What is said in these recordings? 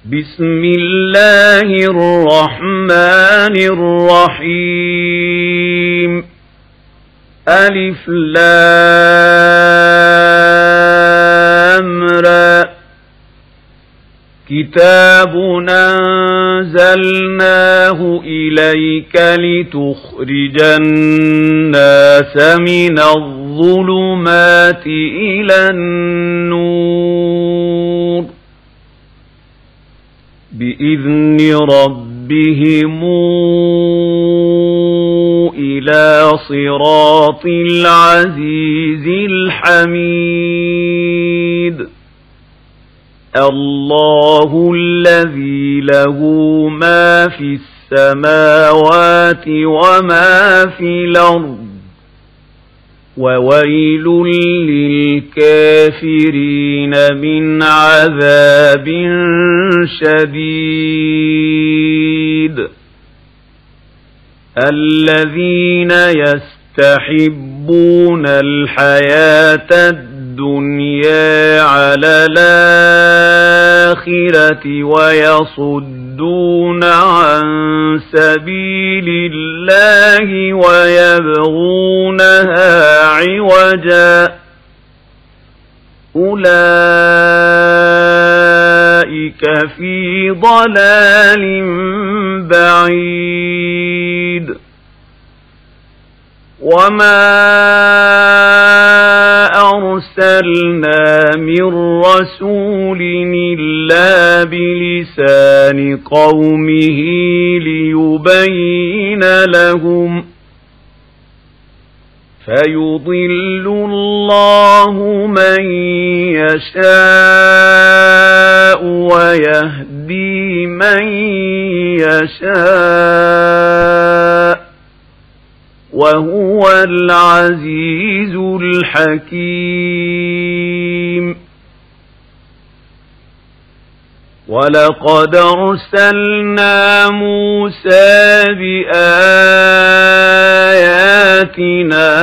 بسم الله الرحمن الرحيم ألف لام را كتاب أنزلناه إليك لتخرج الناس من الظلمات إلى النور بإذن ربهم إلى صراط العزيز الحميد الله الذي له ما في السماوات وما في الأرض وويل للكافرين من عذاب شديد الذين يستحبون الحياة الدنيا على الآخرة ويصدون عن سبيل الله ويبغونها عوجا أولئك في ضلال بعيد وما أرسلنا من رسول إلا بلسان قومه ليبين لهم فيضل الله من يشاء ويهدي من يشاء وهو العزيز الحكيم ولقد أرسلنا موسى بآياتنا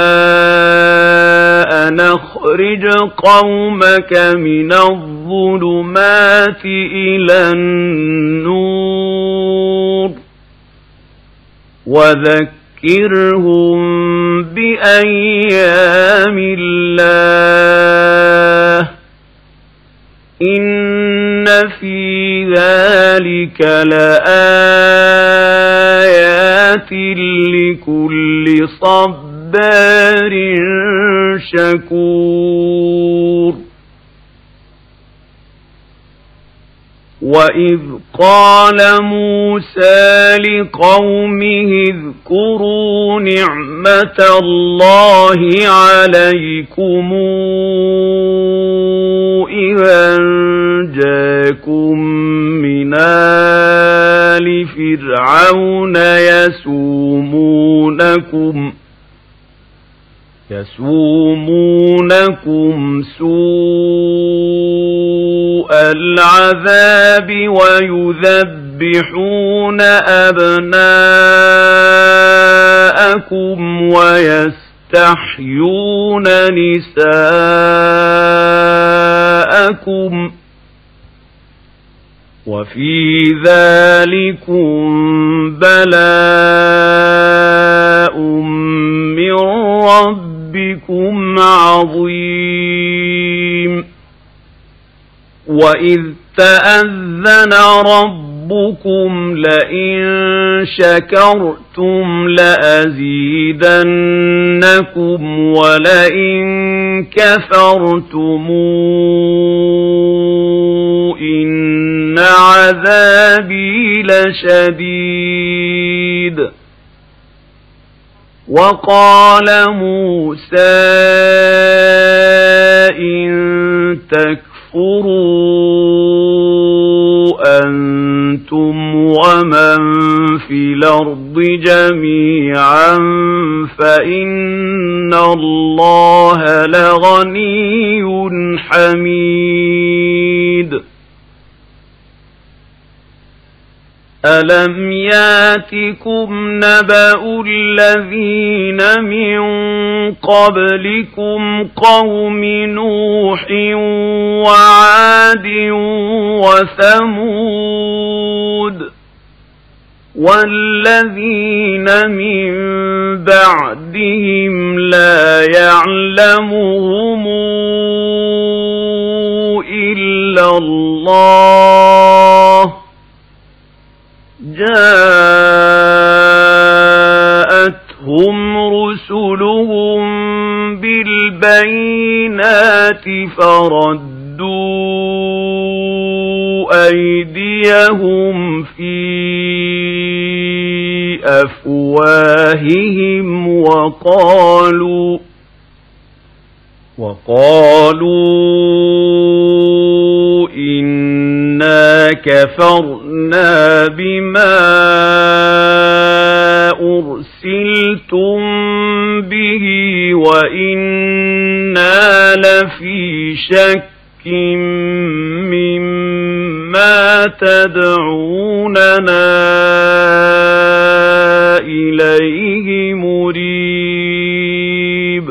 أن أخرج قومك من الظلمات إلى النور وذكرهم بأيام الله إن في ذلك لآيات لكل صبار شكور وإذ قال موسى لقومه اذكروا نعمة الله عليكم إذا جاءكم من آل فرعون يسومونكم سوء العذاب ويذبحون أبناءكم ويستحيون نساءكم وفي ذلكم بلاء من ربكم عظيم وإذ تأذن ربكم لئن شكرتم لأزيدنكم ولئن كفرتم إن عذابي لشديد وقال موسى إن تكفروا أنتم ومن في الأرض جميعا فإن الله لغني حميد ألم ياتكم نبأ الذين من قبلكم قوم نوح وعاد وثمود والذين من بعدهم لا يعلمهم إلا الله جاءتهم رسلهم بالبينات فردوا أيديهم في أفواههم وقالوا إنا كفرنا بما أرسلتم به وإنا لفي شك مما تدعوننا إليه مريب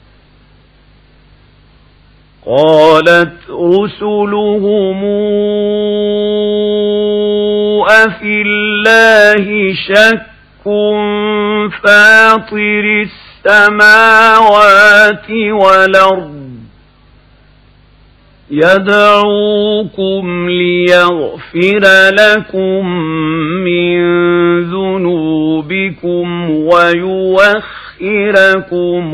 قالت رسلهم أفي الله شك فاطر السماوات والأرض يدعوكم ليغفر لكم من ذنوبكم ويوخركم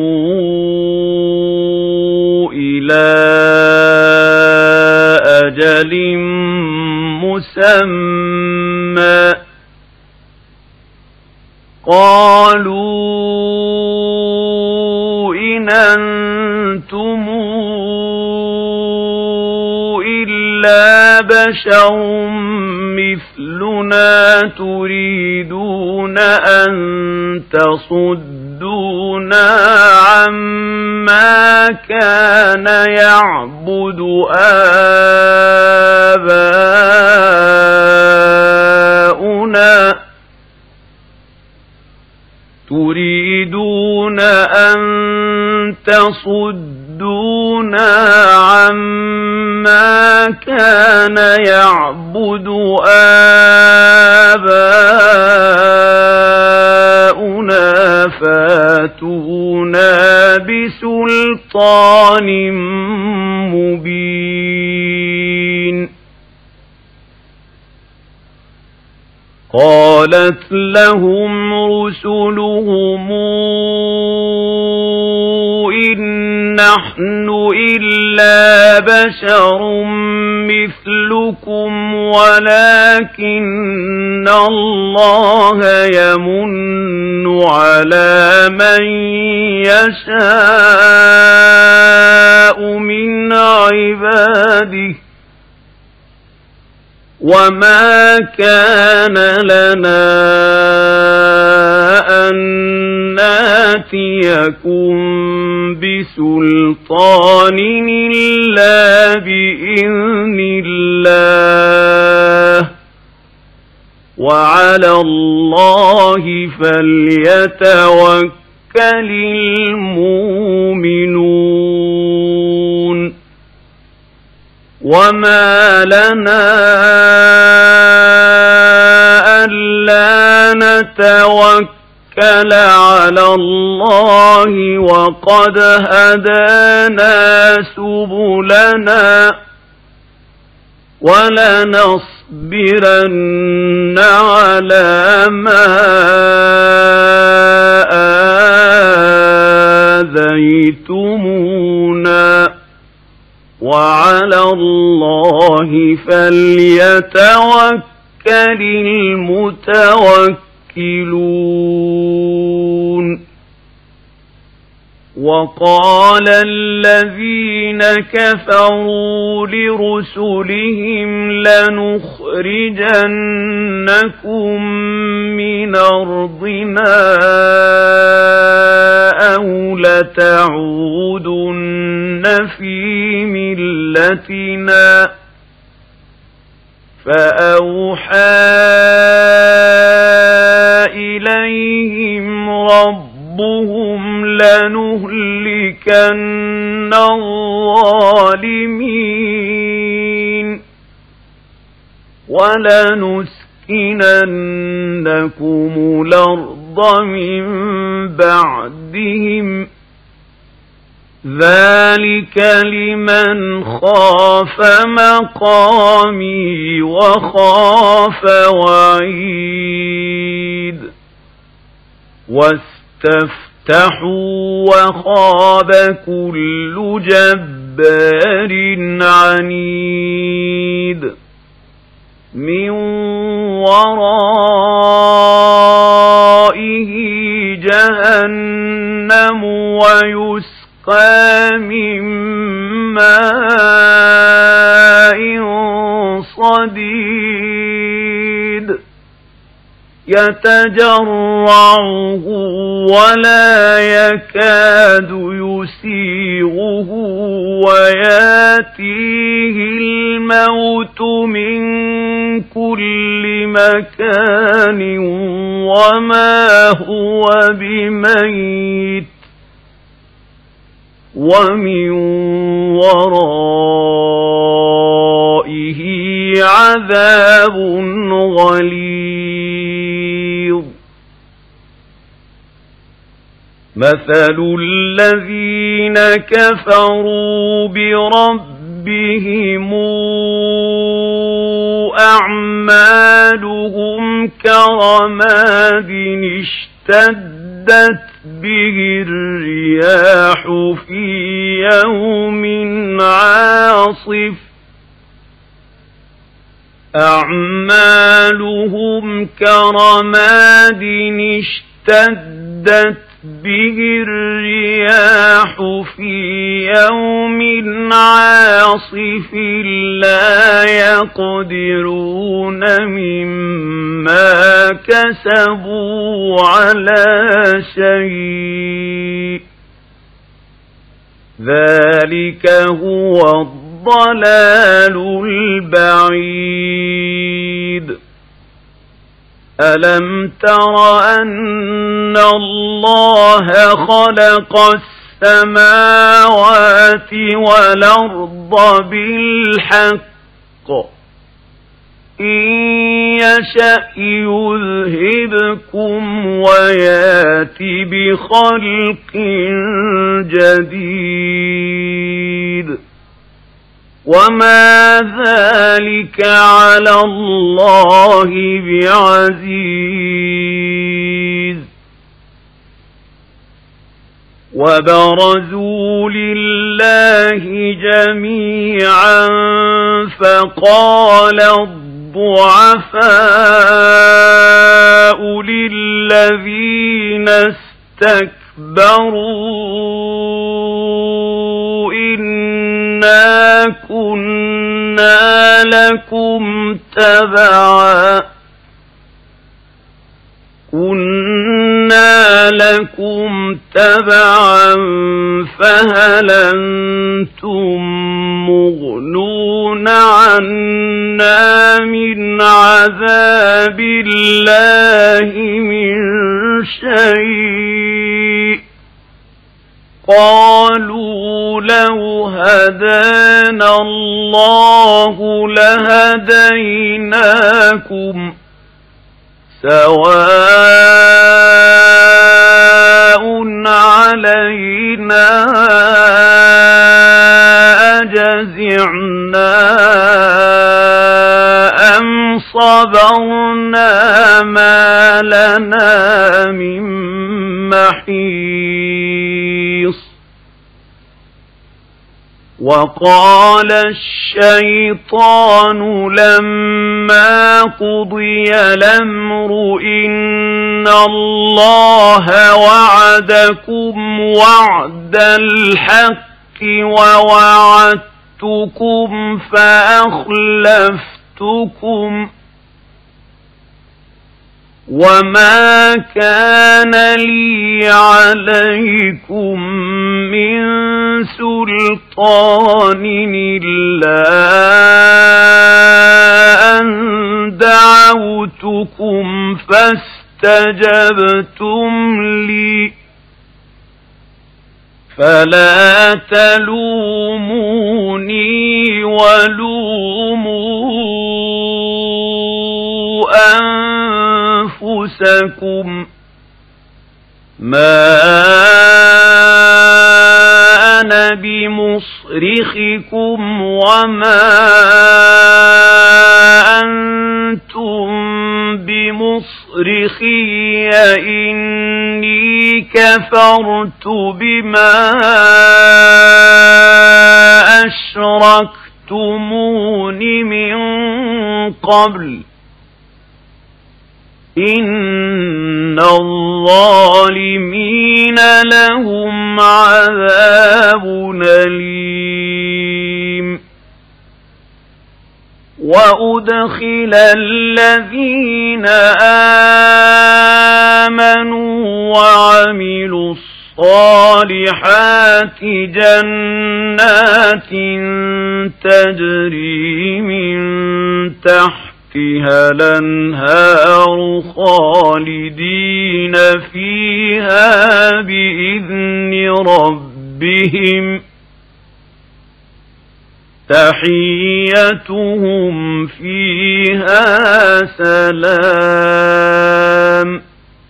إلى أجل مسمى قالوا إن أنتم إلا بشر مثلنا تريدون أن تصدونا عما كان يعبد آباؤنا فاتونا بسلطان مبين قالت لهم رسلهم إن نحن إلا بشر مثلكم ولكن الله يمن على من يشاء من عباده وما كان لنا أن ناتيكم بسلطان إلا بإذن الله وعلى الله فليتوكل المؤمنون وما لنا ألا نتوكل على الله وقد هدانا سبلنا ولنصبرن على ما آذيتمونا وعلى الله فليتوكل المتوكلون وقال الذين كفروا لرسلهم لنخرجنكم من أرضنا أو لتعودن في ملتنا فأوحى إليهم ربهم لنهلكن الظالمين ولنسكننكم الأرض من بعدهم ذلك لمن خاف مقامي وخاف وعيد واستفتحوا وخاب كل جبار عنيد من ورائه جهنم ويسقى من ماء صديد يتجرعه ولا يكاد يسيغه وياتيه الموت من كل مكان وما هو بميت ومن ورائه عذاب غليظ مثل الذين كفروا بربهم أعمالهم كرماد اشتدت به الرياح في يوم عاصف أعمالهم كرماد اشتدت به الرياح في يوم عاصف لا يقدرون مما كسبوا على شيء ذلك هو الضلال البعيد ألم تر أن الله خلق السماوات والأرض بالحق إن يشأ يذهبكم ويات بخلق جديد وما ذلك على الله بعزيز وبرزوا لله جميعا فقال الضعفاء للذين استكبروا إنا كنا لكم تبعا فهل أنتم مغنون عنا من عذاب الله من شيء قالوا لو هدانا الله لهديناكم سواء علينا أجزعنا أم صبرنا ما لنا من محيص وقال الشيطان لما قضي الأمر إن الله وعدكم وعد الحق ووعدتكم فأخلفتكم وما كان لي عليكم من سلطان إلا أن دعوتكم فاستجبتم لي فلا تلوموني ولوموا أنفسكم ما أنا بمصرخكم وما أنتم بمصرخي إني كفرت بما أشركتمون من قبل إن الظالمين لهم عذاب أليم وأدخل الذين آمنوا وعملوا الصالحات جنات تجري من تحتها الأنهار خالدين فيها بإذن ربهم تحيتهم فيها سلام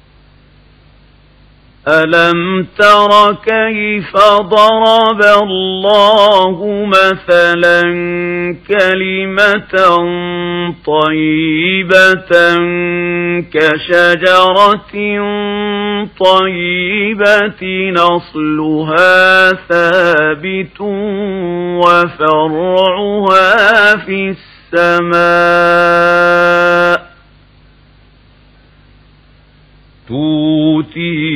ألم تر كيف ضرب الله مثلا كلمة طيبة كشجرة طيبة أصلها ثابت وفرعها في السماء تؤتي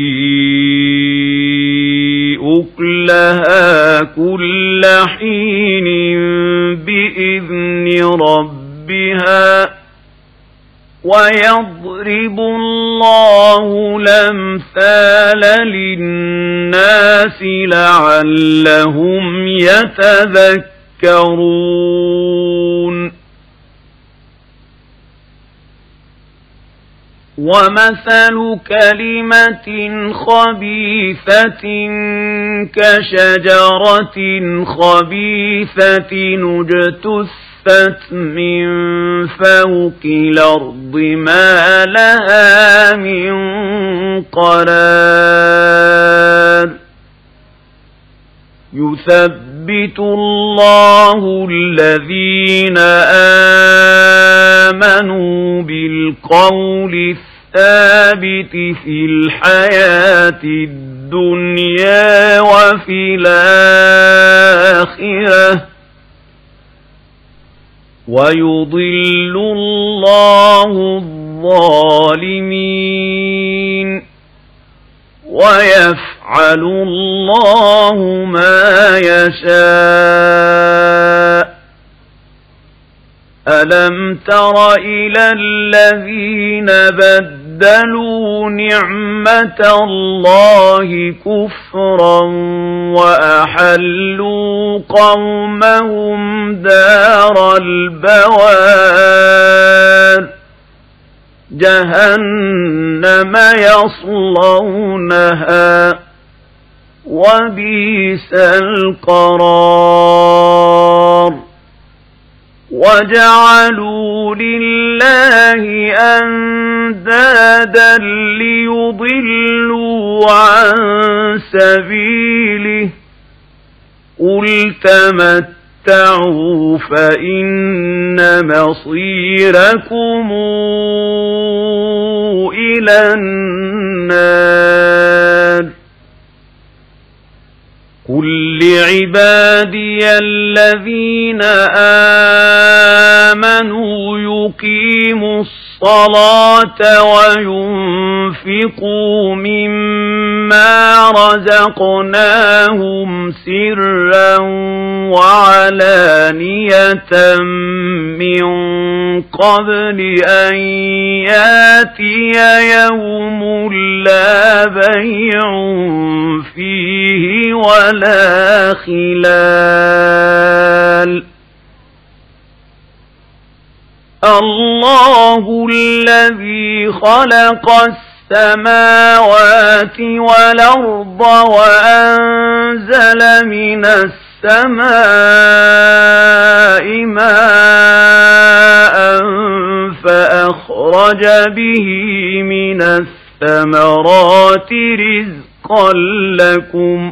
أكلها كل حين بإذن ربها ويضرب الله الأمثال للناس لعلهم يتذكرون ومثل كلمة خبيثة كشجرة خبيثة اجتثت من فوق الأرض ما لها من قرار يثبت الله الذين آمنوا بالقول الثابت في الحياة الدنيا وفي الآخرة ويضل الله الظالمين ويفعل الله ما يشاء ألم تر إلى الذين بدلوا نعمة الله كفرا وأحلوا قومهم دار البوار جهنم يصلونها وبئس القرار وجعلوا لله أندادا ليضلوا عن سبيله قل تمتعوا فإن مصيركم إلى النار قل لعبادي الذين آمنوا يقيموا الصلاة وينفقوا مما رزقناهم سرا وعلانية من قبل أن ياتي يوم لا بيع فيه ولا خلال الله الذي خلق السماوات والأرض وأنزل من السماء ماء فأخرج به من الثمرات رزقا لكم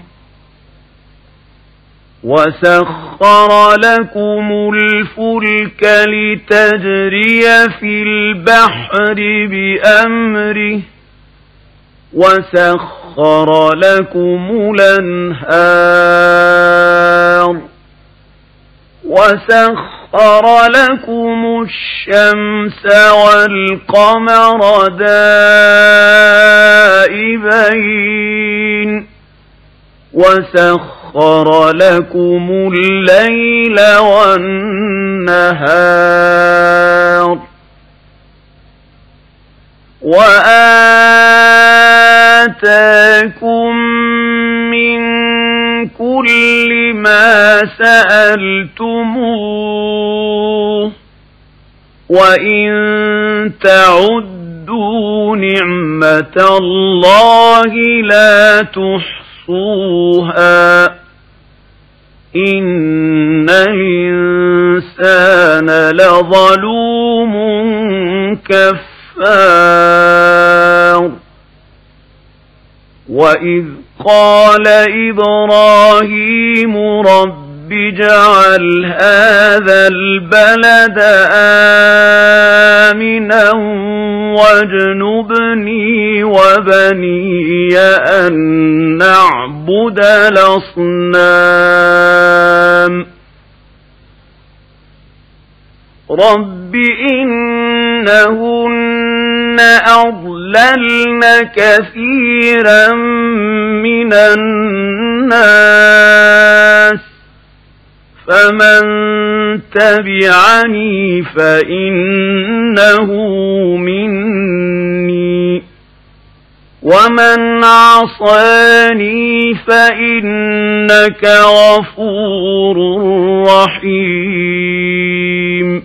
وسخر لكم الفلك لتجري في البحر بأمره وسخر لكم الأنهار وسخر لكم الشمس والقمر دائبين وسخر لكم الليل والنهار وآتاكم من كل ما سألتموه وإن تعدوا نعمة الله لا تحصوها إن الإنسان لظلوم كفار وإذ قال إبراهيم رب اجعل هذا البلد آمنا واجنبني وبني أن نعبد الأصنام رب إنهن أضللن كثيرا من الناس فمن تبعني فإنه مني ومن عصاني فإنك غفور رحيم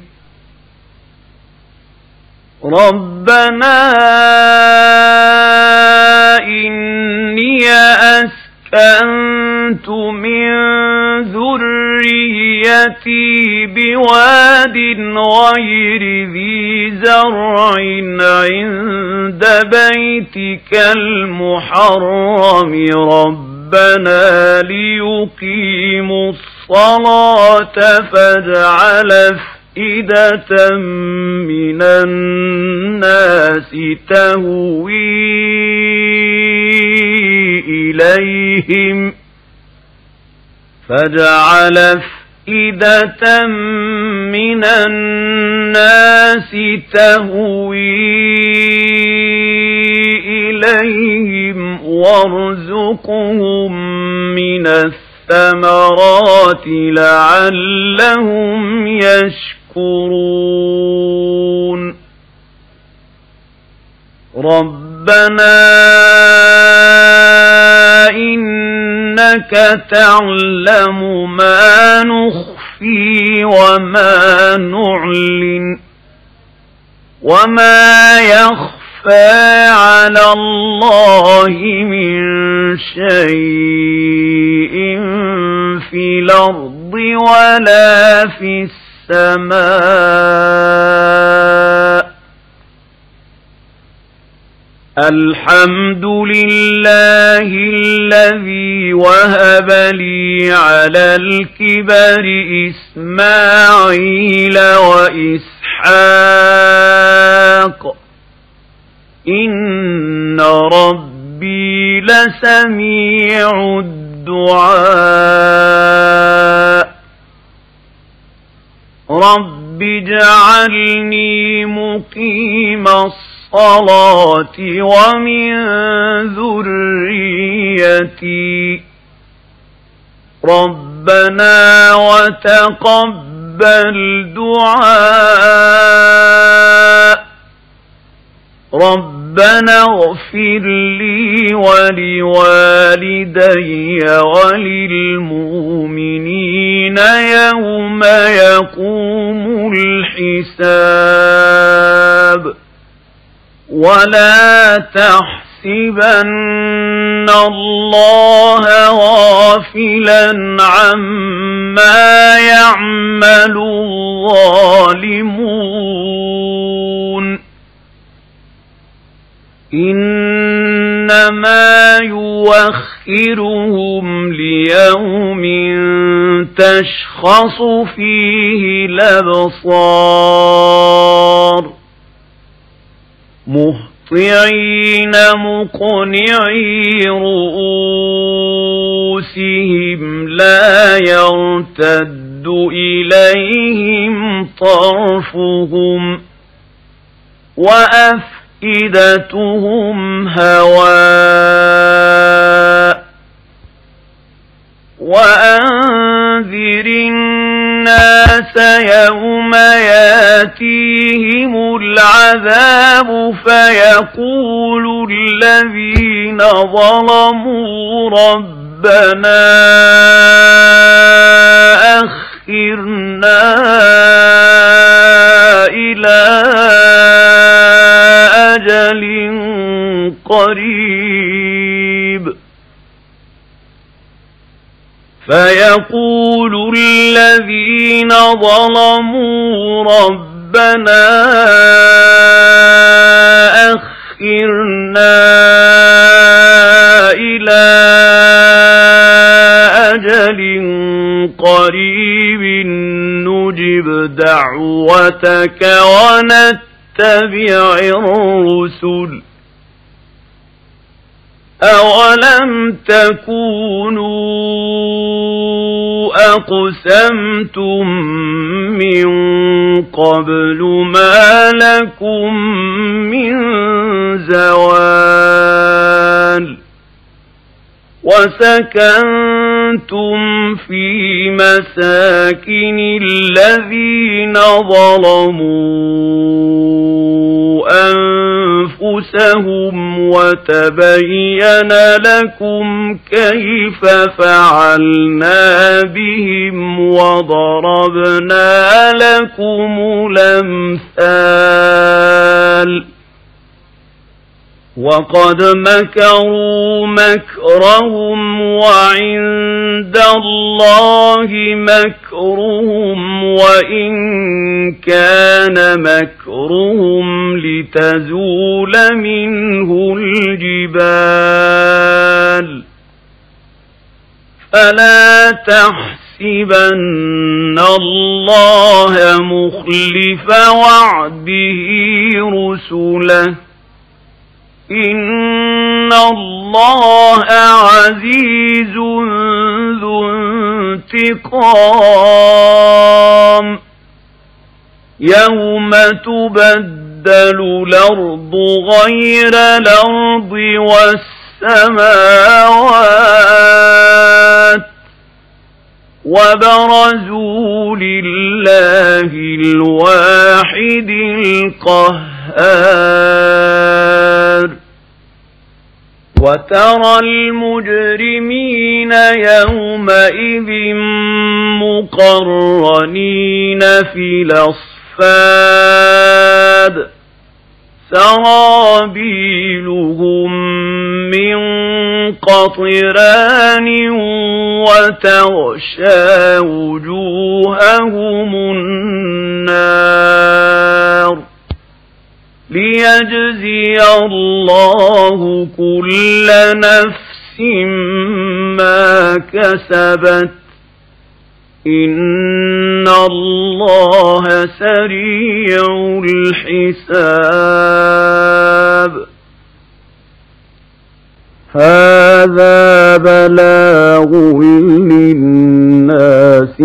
ربنا إني أسكنت من ذريتي بواد غير ذي زرع عند بيتك المحرم ربنا ليقيموا الصلاة فاجعل أفئدة من الناس تهوي إليهم فاجعل أفئدة من الناس تهوي إليهم وارزقهم من الثمرات لعلهم يشكرون ربنا إنك تعلم ما نخفي وما نعلن وما يخفى على الله من شيء في الأرض ولا في السماء الحمد لله الذي وهب لي على الكبر إسماعيل وإسحاق إن ربي لسميع الدعاء رب اجعلني مقيم الصلاة ومن ذريتي ربنا وتقبل دعاء ربنا اغفر لي ولوالدي وللمؤمنين يوم يقوم الحساب ولا تحسبن الله غافلا عما يعمل الظالمون إنما يوخرهم ليوم تشخص فيه الأبصار مهطعين مقنعي رؤوسهم لا يرتد إليهم طرفهم وأفئدتهم هواء وأنذر الناس يوم ياتيهم العذاب فيقول الذين ظلموا ربنا أخرنا إلى أجل قريب فيقول الذين ظلموا ربنا أخرنا إلى أجل قريب نجب دعوتك ونتبع الرسل أولم تكونوا أقسمتم من قبل ما لكم من زوال وسكنتم في مساكن الذين ظلموا أنفسهم وتبين لكم كيف فعلنا بهم وضربنا لكم الأمثال وقد مكروا مكرهم وعند الله مكرهم وإن كان مكرهم لتزول منه الجبال فلا تحسبن الله مخلف وعده رسله إن الله عزيز ذو انتقام يوم تبدل الأرض غير الأرض والسماوات وبرزوا لله الواحد القهار وترى المجرمين يومئذ مقرنين في الأصفاد سرابيلهم من قطران وتغشى وجوههم النار ليجزي الله كل نفس ما كسبت إن الله سريع الحساب هذا بلاغ للناس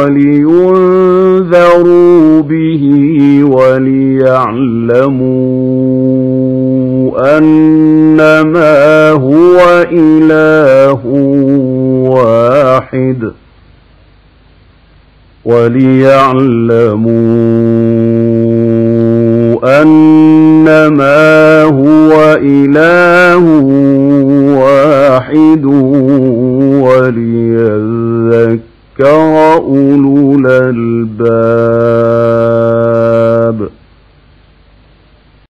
ولينذروا به وليعلموا أنما هو إله واحد أنما هو إله واحد